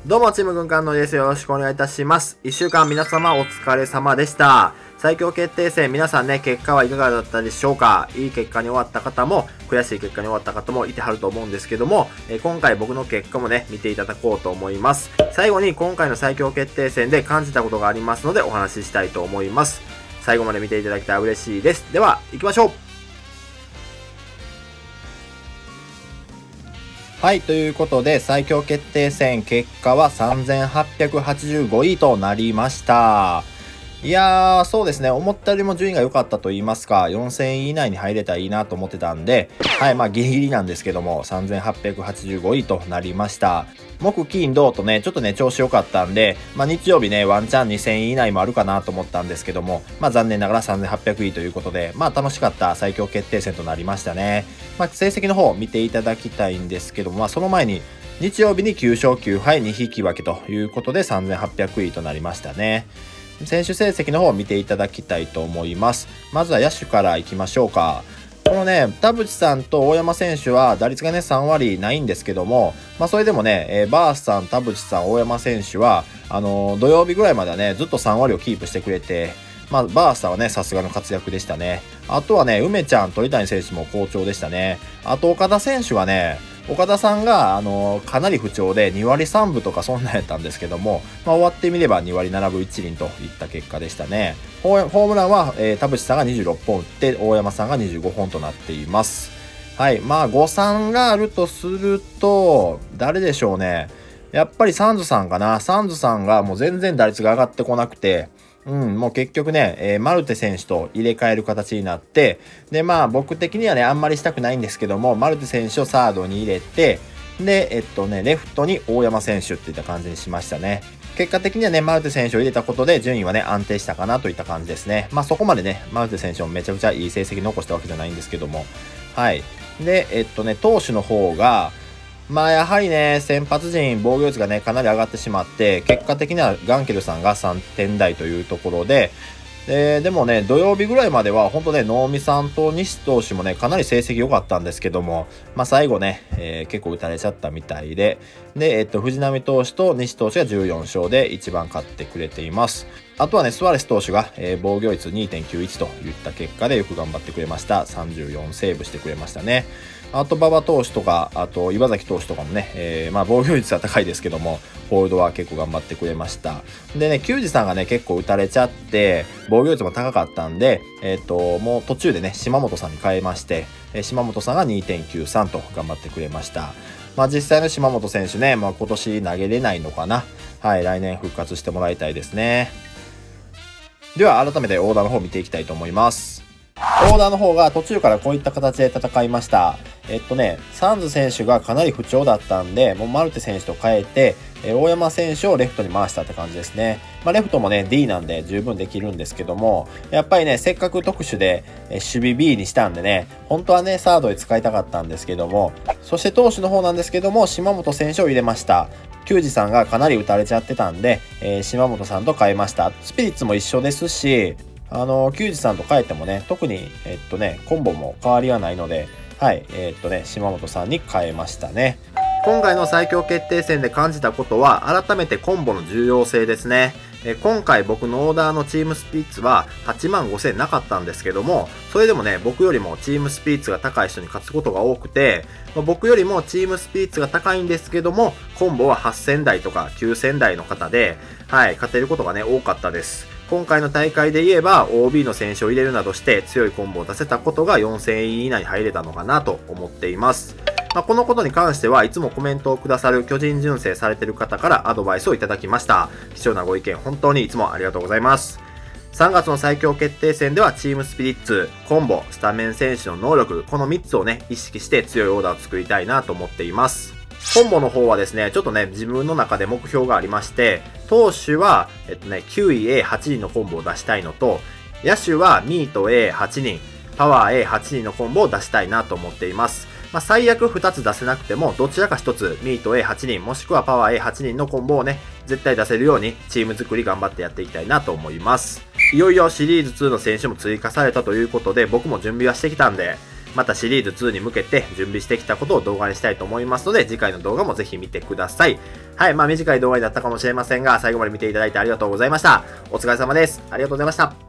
どうも、チーム軍艦のです。よろしくお願いいたします。1週間皆様お疲れ様でした。最強決定戦、皆さんね、結果はいかがだったでしょうか？いい結果に終わった方も、悔しい結果に終わった方もいてはると思うんですけども、今回僕の結果もね、見ていただこうと思います。最後に今回の最強決定戦で感じたことがありますので、お話ししたいと思います。最後まで見ていただけたら嬉しいです。では、行きましょう。はい、ということで、最強決定戦結果は3885位となりました。いやー、そうですね、思ったよりも順位が良かったと言いますか、4000位以内に入れたらいいなと思ってたんで、はい、まあギリギリなんですけども、3885位となりました。木金土とね、ちょっとね、調子良かったんで、まあ日曜日ね、ワンチャン2000位以内もあるかなと思ったんですけども、まあ残念ながら3800位ということで、まあ楽しかった最強決定戦となりましたね。まあ成績の方を見ていただきたいんですけども、まあその前に、日曜日に9勝9敗2引き分けということで3800位となりましたね。選手成績の方を見ていただきたいと思います。まずは野手からいきましょうか。このね、田淵さんと大山選手は打率がね、3割ないんですけども、まあそれでもね、バースさん、田淵さん、大山選手は、土曜日ぐらいまではね、ずっと3割をキープしてくれて、まあバースさんはね、さすがの活躍でしたね。あとはね、梅ちゃん、鳥谷選手も好調でしたね。あと岡田選手はね、岡田さんが、かなり不調で2割3分とかそんなんやったんですけども、まあ、終わってみれば2割7分1厘といった結果でしたね。ホームランは、田淵さんが26本打って、大山さんが25本となっています。はい。まあ、誤算があるとすると、誰でしょうね。やっぱりサンズさんかな。サンズさんがもう全然打率が上がってこなくて、もう結局ね、マルテ選手と入れ替える形になって、で、まあ僕的にはね、あんまりしたくないんですけども、マルテ選手をサードに入れて、で、レフトに大山選手っていった感じにしましたね。結果的にはね、マルテ選手を入れたことで順位はね、安定したかなといった感じですね。まあそこまでね、マルテ選手もめちゃくちゃいい成績残したわけじゃないんですけども。はい。で、投手の方が、まあやはりね、先発陣防御率がね、かなり上がってしまって、結果的にはガンケルさんが3点台というところで、でもね、土曜日ぐらいまでは、本当ね、能見さんと西投手もね、かなり成績良かったんですけども、まあ最後ね、結構打たれちゃったみたいで、で、藤浪投手と西投手が14勝で一番勝ってくれています。あとはね、スアレス投手が、防御率 2.91 といった結果でよく頑張ってくれました。34セーブしてくれましたね。あと、馬場投手とか、あと、岩崎投手とかもね、まあ、防御率は高いですけども、ホールドは結構頑張ってくれました。でね、球児さんがね、結構打たれちゃって、防御率も高かったんで、もう途中でね、島本さんに変えまして、島本さんが 2.93 と頑張ってくれました。まあ、実際の島本選手ね、まあ、今年投げれないのかな。はい、来年復活してもらいたいですね。では、改めてオーダーの方を見ていきたいと思います。オーダーの方が途中からこういった形で戦いました。サンズ選手がかなり不調だったんで、もうマルテ選手と変えて、大山選手をレフトに回したって感じですね。まあ、レフトもね、D なんで十分できるんですけども、やっぱりね、せっかく特殊で、守備 B にしたんでね、本当はね、サードで使いたかったんですけども、そして投手の方なんですけども、島本選手を入れました。球児さんがかなり打たれちゃってたんで、島本さんと変えました。スピリッツも一緒ですし、球児さんと変えてもね、特に、コンボも変わりはないので、はい、島本さんに変えましたね。今回の最強決定戦で感じたことは、改めてコンボの重要性ですね。今回僕のオーダーのチームスピリッツは85,000なかったんですけども、それでもね、僕よりもチームスピリッツが高い人に勝つことが多くて、僕よりもチームスピリッツが高いんですけども、コンボは8000台とか9000台の方で、はい、勝てることがね、多かったです。今回の大会で言えば OB の選手を入れるなどして強いコンボを出せたことが4000位以内に入れたのかなと思っています。まあ、このことに関してはいつもコメントをくださる巨人純正されている方からアドバイスをいただきました。貴重なご意見本当にいつもありがとうございます。3月の最強決定戦ではチームスピリッツ、コンボ、スタメン選手の能力、この3つをね、意識して強いオーダーを作りたいなと思っています。コンボの方はですね、ちょっとね、自分の中で目標がありまして、投手は、9位 A8 人のコンボを出したいのと、野手はミート A8 人、パワー A8 人のコンボを出したいなと思っています。まあ、最悪2つ出せなくても、どちらか1つ、ミート A8 人、もしくはパワー A8 人のコンボをね、絶対出せるように、チーム作り頑張ってやっていきたいなと思います。いよいよシリーズ2の選手も追加されたということで、僕も準備はしてきたんで、 またシリーズ2に向けて準備してきたことを動画にしたいと思いますので、次回の動画もぜひ見てください。はい、短い動画になったかもしれませんが、最後まで見ていただいてありがとうございました。お疲れ様です。ありがとうございました。